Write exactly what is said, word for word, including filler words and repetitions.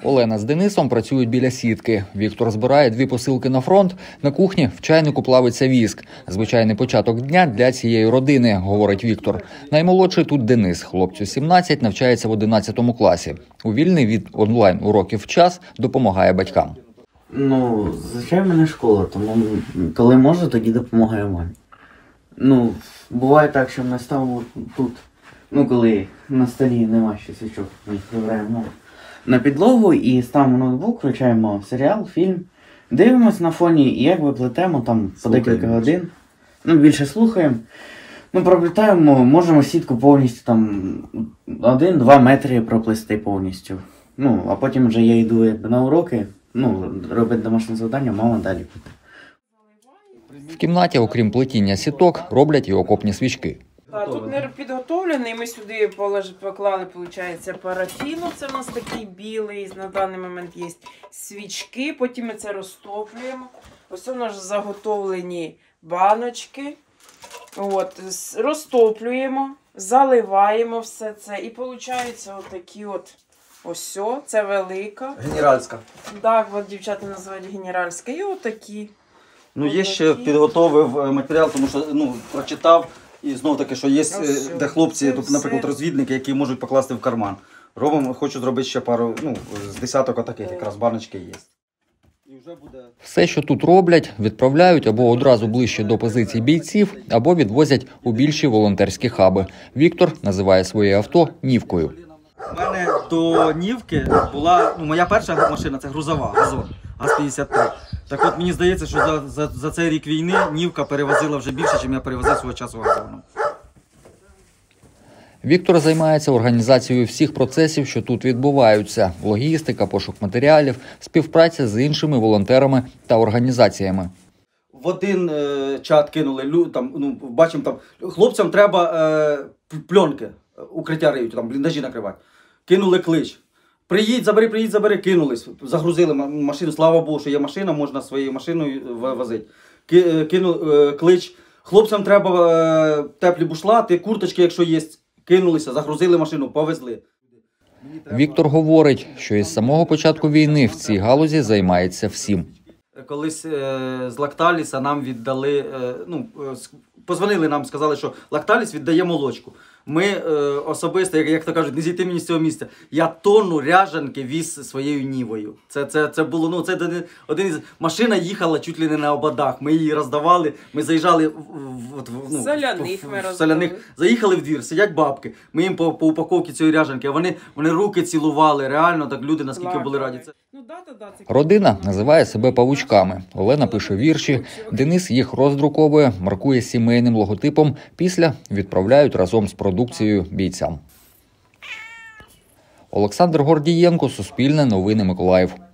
Олена з Денисом працюють біля сітки. Віктор збирає дві посилки на фронт. На кухні в чайнику плавиться віск. Звичайний початок дня для цієї родини, говорить Віктор. Наймолодший тут Денис. Хлопцю сімнадцять, навчається в одинадцятому класі. У вільний від онлайн-уроків час допомагає батькам. Ну, звичайно, в мене школа, тому коли можу, тоді допомагаю мамі. Ну, буває так, що ми ставимо тут, ну, коли на столі нема ще свічок, ми їх вибираємо на підлогу і ставимо ноутбук, включаємо серіал, фільм, дивимось на фоні і якби плетемо там по декілька годин. Ну, більше слухаємо. Ну, проплітаємо, можемо сітку повністю там один-два метри проплести повністю. Ну, а потім вже я йду якби на уроки, ну, робити домашнє завдання, мама далі. В кімнаті, окрім плетіння сіток, роблять і окопні свічки. А, тут не підготовлений, ми сюди поклали, виходить, парафіну, це в нас такий білий, на даний момент є свічки, потім ми це розтоплюємо. Ось у нас заготовлені баночки, от, розтоплюємо, заливаємо все це і виходить отакі от, ось, це велика. Генеральська. Так, от дівчата називають генеральська, і отакі. Ну, є ще підготовив матеріал, тому що, ну, прочитав, і знову таки, що є, Ось, де хлопці, це наприклад, все. розвідники, які можуть покласти в карман. Робимо, хочу зробити ще пару, ну, з десяток отаких, якраз баночки є. І вже буде... Все, що тут роблять, відправляють або одразу ближче до позицій бійців, або відвозять у більші волонтерські хаби. Віктор називає своє авто «Нівкою». У мене до Нівки була, ну, моя перша машина, це грузова, газон, ГАЗ п'ятдесят три. Так от мені здається, що за, за, за цей рік війни Нівка перевозила вже більше, ніж я перевозив свого часу газоном. Віктор займається організацією всіх процесів, що тут відбуваються – логістика, пошук матеріалів, співпраця з іншими волонтерами та організаціями. В один е, чат кинули, там, ну, бачимо, там, хлопцям треба е, пленки, укриття риють, там, бліндажі накривати. Кинули клич. Приїдь, забери, приїдь, забери, кинулись, загрузили машину, слава Богу, що є машина, можна своєю машиною возити. Кинули клич, хлопцям треба е, теплі бушлати, курточки, якщо є, кинулися, загрузили машину, повезли. Віктор говорить, що із самого початку війни в цій галузі займається всім. Колись е, з Лакталіса нам віддали, е, ну, е, позвонили нам, сказали, що Лакталіс віддає молочку. Ми е, особисто, як, як то кажуть, не зійти мені з цього місця. Я тонну ряжанки віз своєю Нівою. Це, це, це було, ну, це один із... Машина їхала чуть ли не на ободах. Ми її роздавали, ми заїжджали в, в, в, ну, соляних, в, ми в, в соляних, заїхали в двір, сидять бабки. Ми їм по, по упаковці цієї ряжанки, а вони, вони руки цілували, реально, так люди наскільки були раді. Це... Родина називає себе павучками. Олена пише вірші, Денис їх роздруковує, маркує сімейним логотипом, після відправляють разом з продукцією бійцям. Олександр Гордієнко, Суспільне новини, Миколаїв.